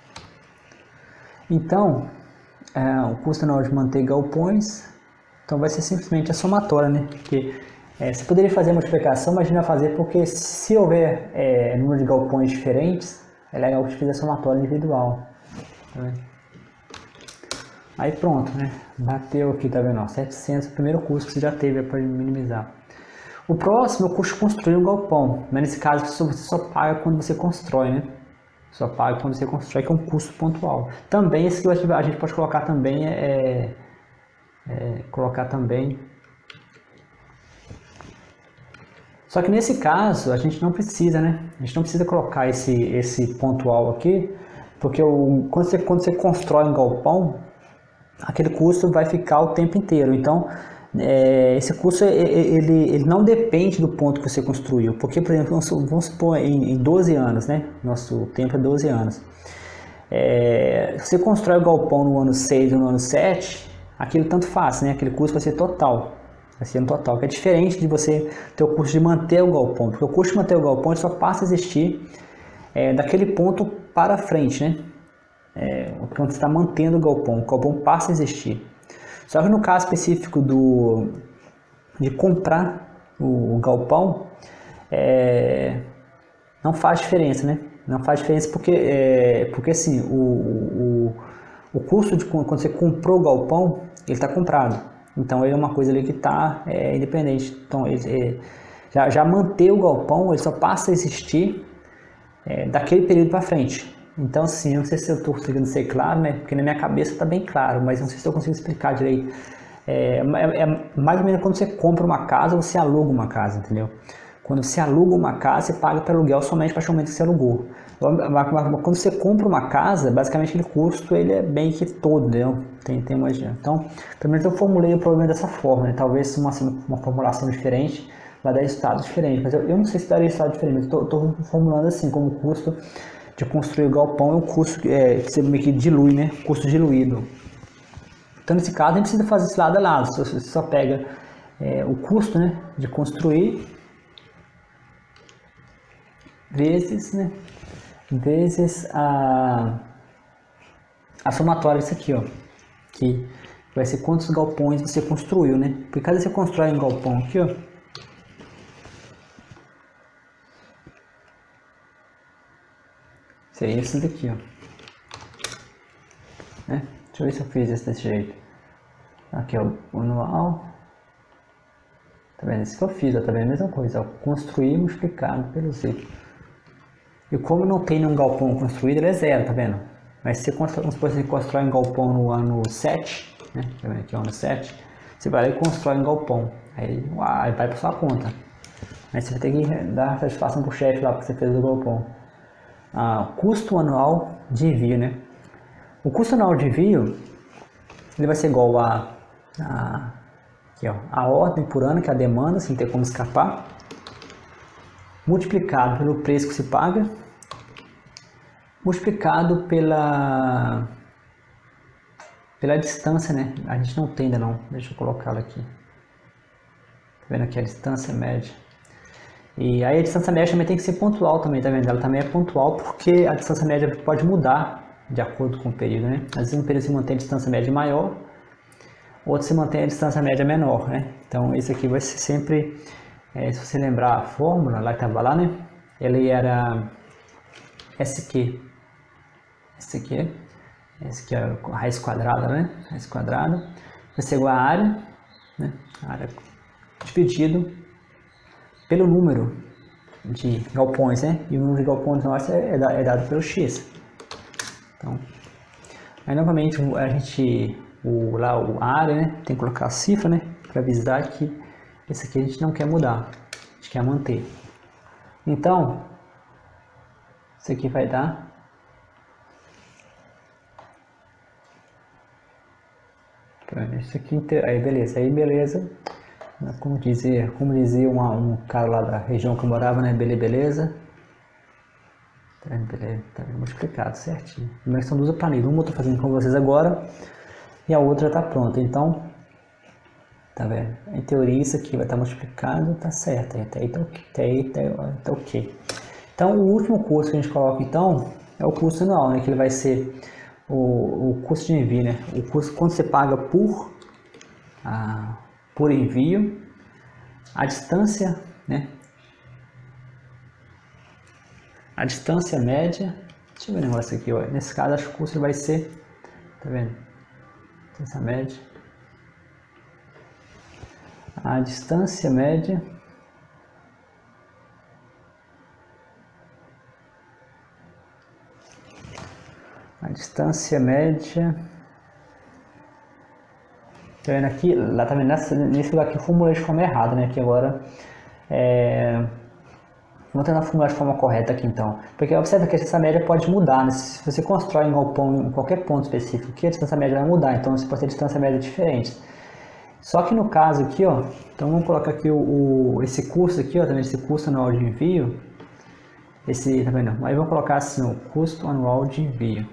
Então, é, o custo anual de manter galpões, então vai ser simplesmente a somatória, né? Porque é, você poderia fazer a multiplicação, mas não fazer, porque se houver é, número de galpões diferentes, é legal que fizer a somatória individual. Tá vendo? Aí pronto, né? Bateu aqui, tá vendo? Ó, setecentos, o primeiro custo que você já teve, é para minimizar. O próximo é o custo de construir um galpão, mas nesse caso você só paga quando você constrói, né? Só paga quando você constrói, que é um custo pontual. Também, esse que a gente pode colocar também é, é colocar também. Só que nesse caso a gente não precisa, né? A gente não precisa colocar esse, esse pontual aqui, porque o, quando, você, quando você constrói um galpão, aquele custo vai ficar o tempo inteiro. Então, é, esse custo ele, ele não depende do ponto que você construiu, porque, por exemplo, vamos supor em, em doze anos, né? Nosso tempo é doze anos. É, se você constrói o galpão no ano seis ou no ano sete, aquilo tanto faz, né? Aquele custo vai ser total, vai ser um total, que é diferente de você ter o custo de manter o galpão, porque o custo de manter o galpão só passa a existir é, daquele ponto para frente, né? É, quando você está mantendo o galpão, o galpão passa a existir. Só que no caso específico do, de comprar o, o galpão, é, não faz diferença, né? Não faz diferença porque, é, porque assim, o, o, o custo de quando você comprou o galpão, ele está comprado. Então ele é uma coisa ali que está é, independente. Então ele, é, já, já manter o galpão, ele só passa a existir é, daquele período para frente. Então, assim, eu não sei se eu estou conseguindo ser claro, né? Porque na minha cabeça está bem claro, mas não sei se eu consigo explicar direito. É, é, é mais ou menos quando você compra uma casa, você aluga uma casa, entendeu? Quando você aluga uma casa, você paga para aluguel somente a partir do momento que você alugou. Quando você compra uma casa, basicamente aquele custo ele é bem que todo, entendeu? Tem, tem uma... Então, primeiro eu formulei o problema dessa forma, né? Talvez uma, uma formulação diferente vai dar resultado diferente, mas eu, eu não sei se daria resultado diferente, eu estou formulando assim, como custo de construir o galpão é um custo é, que você meio que dilui, né? Custo diluído. Então, nesse caso, a gente precisa fazer esse lado a lado. Você só pega é, o custo, né, de construir vezes, né, vezes a, a somatória disso aqui, ó, que vai ser quantos galpões você construiu, né? Porque cada vez que você constrói um galpão aqui, ó, seria esse daqui, ó. Né? Deixa eu ver se eu fiz esse desse jeito. Aqui é o anual. Tá vendo? Esse que eu fiz, ó, tá vendo? A mesma coisa, ó. Construir multiplicado pelo Z. E como não tem nenhum galpão construído, ele é zero, tá vendo? Mas se você, constrói, você constrói um galpão no ano sete, né? Tá vendo aqui, ano sete, você vai lá e constrói um galpão. Aí, uai, vai para sua conta. Aí você vai ter que dar satisfação pro chefe lá porque você fez o galpão. Ah, custo anual de envio, né? O custo anual de envio ele vai ser igual a, a, aqui, ó, a ordem por ano, que é a demanda, sem ter como escapar, multiplicado pelo preço que se paga, multiplicado pela, pela distância, né? A gente não tem ainda não, deixa eu colocá-la aqui. Tá vendo aqui a distância média? E aí a distância média também tem que ser pontual também, tá vendo? Ela também é pontual porque a distância média pode mudar de acordo com o período, né? Às vezes um período se mantém a distância média maior, outro se mantém a distância média menor, né? Então esse aqui vai ser sempre, é, se você lembrar a fórmula lá que estava lá, né? Ele era S Q, esse aqui, esse aqui é a raiz quadrada, né? Raiz quadrada vai ser igual a área, né? A área dividido pelo número de galpões, né? E o número de galpões nosso é, é dado pelo X. Então, aí novamente a gente, o, lá o a área, né? Tem que colocar a cifra, né? Para avisar que esse aqui a gente não quer mudar, a gente quer manter. Então, isso aqui vai dar isso aqui, aí beleza, aí beleza. Como dizia, como dizia uma, um cara lá da região que eu morava, né? Beleza, beleza. Tá vendo? Beleza, tá vendo? Multiplicado certinho. Mas são duas planilhas. Uma eu tô fazendo com vocês agora e a outra já tá pronta. Então, tá vendo? Em teoria isso aqui vai estar multiplicado, tá certo. Até aí tá, até aí tá, tá ok. Então, o último custo que a gente coloca então é o custo anual, né? Que ele vai ser o, o custo de envio, né? O custo quando você paga por a por envio, a distância, né? A distância média, deixa eu ver o negócio aqui, ó. Nesse caso acho que o custo vai ser, tá vendo? Distância média. A distância média a distância média tá vendo aqui, lá tá vendo nessa, nesse lugar aqui eu formulei de forma errada, né? Aqui agora é... vamos tentar formular de forma correta aqui então. Porque observa que a distância média pode mudar, né? Se você constrói um galpão em qualquer ponto específico aqui, a distância média vai mudar, então você pode ter distância média diferente. Só que no caso aqui, ó, então vamos colocar aqui o, o esse custo aqui, ó, também esse custo anual de envio, esse, tá vendo? Aí vamos colocar assim, o custo anual de envio.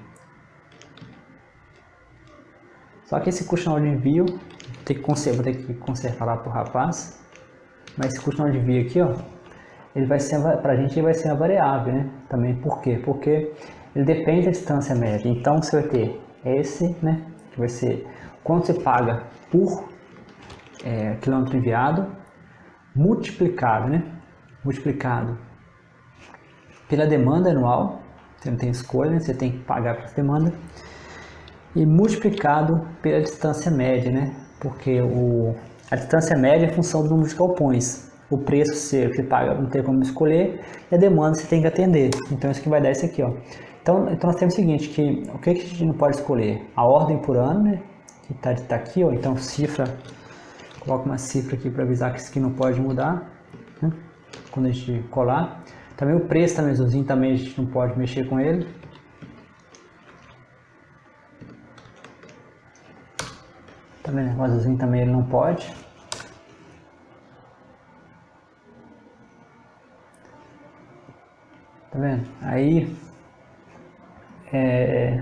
Só que esse custo anual de envio, tem que consertar, vou ter que consertar lá pro rapaz, mas esse custo anual de envio aqui, ó, ele vai ser, pra gente ele vai ser uma variável, né? Também, por quê? Porque ele depende da distância média, então você vai ter esse, né, que vai ser quanto você paga por é, quilômetro enviado, multiplicado, né, multiplicado pela demanda anual, você não tem escolha, né? Você tem que pagar pela demanda, e multiplicado pela distância média, né? Porque o, a distância média é função do número de galpões. O preço você, você paga, não tem como escolher, e a demanda você tem que atender. Então isso que vai dar isso aqui, ó. Então, então nós temos o seguinte, que o que a gente não pode escolher? A ordem por ano, né? Que tá, tá aqui, ó. Então cifra, coloca uma cifra aqui para avisar que isso aqui não pode mudar, né? Quando a gente colar. Também o preço também, azulzinho também a gente não pode mexer com ele. Tá vendo? O azulzinho também ele não pode. Tá vendo? Aí é...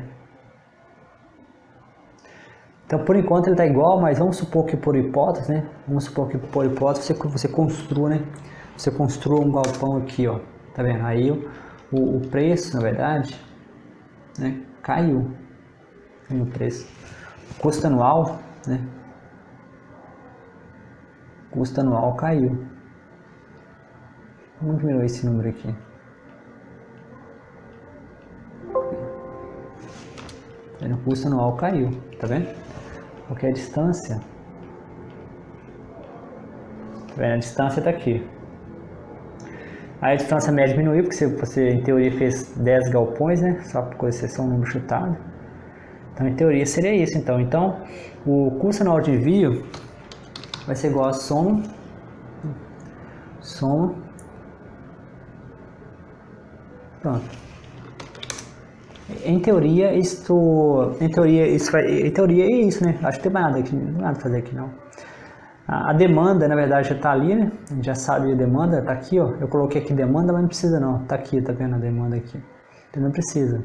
então por enquanto ele tá igual, mas vamos supor que por hipótese, né? Vamos supor que por hipótese você, você construa, né? Você construa um galpão aqui, ó. Tá vendo? Aí o, o preço, na verdade, né? Caiu. Caiu o preço. O custo anual, né? O custo anual caiu. Vamos diminuir esse número aqui. O custo anual caiu, tá vendo? Porque a distância, tá vendo? A distância tá aqui. Aí a distância média diminuiu, porque você, você em teoria fez dez galpões, né? Só por exceção um número chutado. Então em teoria seria isso, então. Então o custo anual de envio vai ser igual a soma, soma Pronto. Em teoria, isto, em teoria, isso, em teoria é isso, né? Acho que tem mais nada aqui, não tem nada a fazer aqui não. A, a demanda, na verdade, já está ali, né? A gente já sabe a demanda, tá aqui, ó. Eu coloquei aqui demanda, mas não precisa não. Tá aqui, tá vendo a demanda aqui? Então não precisa.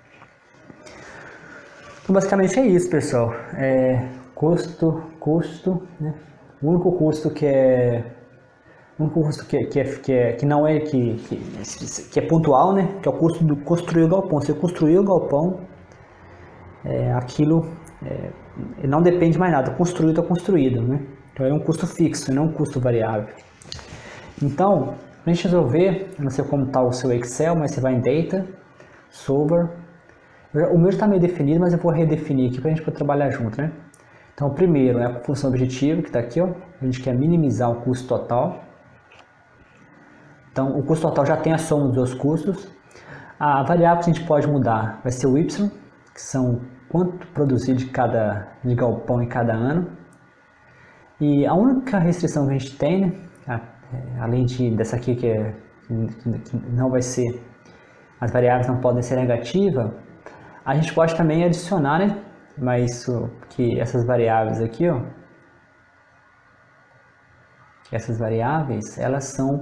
Então, basicamente é isso, pessoal. É, custo, custo, né? O único custo que é, o único custo que, que, é, que, é, que não é que, que, que é pontual, né? Que é o custo do construir o galpão. Você construir o galpão, é, aquilo é, não depende de mais nada. Construído é construído, né? Então é um custo fixo, não um custo variável. Então, para a gente resolver, eu não sei como está o seu Excel, mas você vai em Data, Solver. O meu está meio definido, mas eu vou redefinir aqui para a gente poder trabalhar junto, né? Então, o primeiro é a função objetivo, que está aqui, ó. A gente quer minimizar o custo total. Então, o custo total já tem a soma dos dois custos. A variável que a gente pode mudar vai ser o Y, que são quanto produzir de cada de galpão em cada ano. E a única restrição que a gente tem, né, além de, dessa aqui que, é, que não vai ser, as variáveis não podem ser negativas, a gente pode também adicionar, né, mas que essas variáveis aqui, ó, essas variáveis, elas são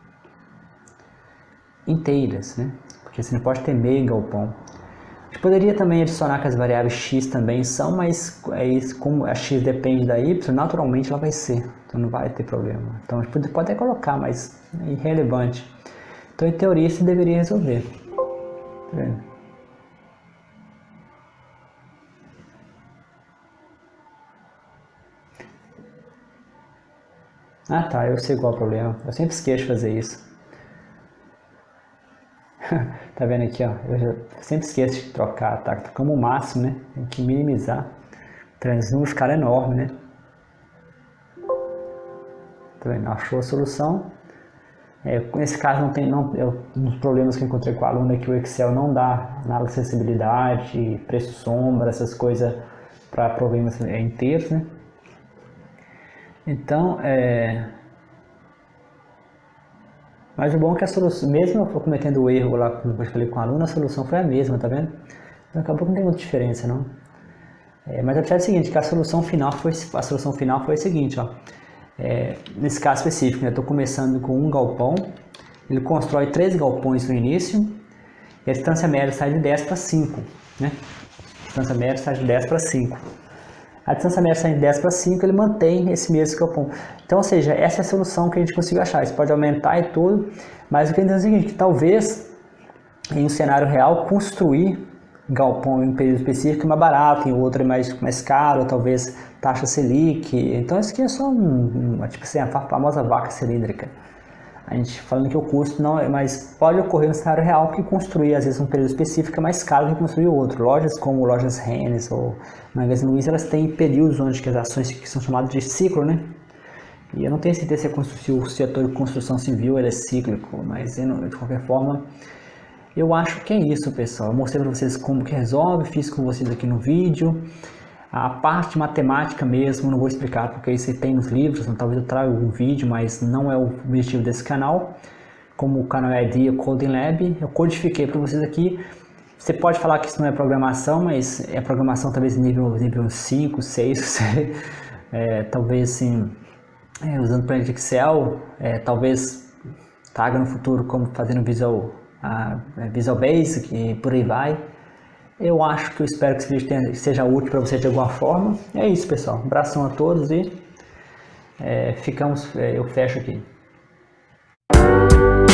inteiras, né, porque você não pode ter meio galpão. A gente poderia também adicionar que as variáveis x também são, mas é isso, como a x depende da y, naturalmente ela vai ser, então não vai ter problema. Então a gente pode, pode até colocar, mas é irrelevante. Então em teoria isso deveria resolver. Tá vendo? Ah tá, eu sei qual é o problema, eu sempre esqueço de fazer isso. Tá vendo aqui, ó, eu já sempre esqueço de trocar, tá? Como o máximo, né? Tem que minimizar. Para os números ficarem enormes, né? Tá vendo? Achou a solução. É, nesse caso, não tem, não, eu, um dos problemas que eu encontrei com a aluna é que o Excel não dá nada de acessibilidade, preço sombra, essas coisas para problemas inteiros, né? Então, é... Mas o bom é que a solução, mesmo eu cometendo o erro lá, como eu falei com a aluna, a solução foi a mesma, tá vendo? Então acabou que não tem muita diferença, não. É, mas a verdade é o seguinte, que a solução final foi, a solução final foi a seguinte, ó. É, nesse caso específico, né, eu estou começando com um galpão, ele constrói três galpões no início, e a distância média sai de dez para cinco, né? A distância média sai de dez para cinco. A distância média sai de dez para cinco, ele mantém esse mesmo galpão. Então, ou seja, essa é a solução que a gente conseguiu achar. Isso pode aumentar e tudo, mas o que a gente diz é o seguinte, que talvez, em um cenário real, construir galpão em um período específico é mais barato, em outro é mais, mais caro, talvez taxa Selic. Então, isso aqui é só um, um, tipo assim, a famosa vaca cilíndrica. A gente falando que o custo não é, mas pode ocorrer no cenário real, porque construir às vezes um período específico é mais caro que construir outro. Lojas como lojas Rennes ou Magazine Luiza, elas têm períodos onde que as ações que são chamadas de ciclo, né? E eu não tenho certeza se o setor de construção civil ele é cíclico, mas de qualquer forma, eu acho que é isso, pessoal. Eu mostrei para vocês como que resolve, fiz com vocês aqui no vídeo. A parte matemática mesmo, não vou explicar porque isso tem nos livros, então, talvez eu traga um vídeo, mas não é o objetivo desse canal. Como o canal é Idea Coding Lab, eu codifiquei para vocês aqui. Você pode falar que isso não é programação, mas é programação talvez nível, nível cinco, seis, é, talvez sim, é, usando planilha de Excel, é, talvez traga no futuro como fazendo Visual, a, Visual Basic e por aí vai. Eu acho que eu espero que esse vídeo tenha, seja útil para você de alguma forma. É isso, pessoal. Um abração a todos e é, ficamos, é, eu fecho aqui.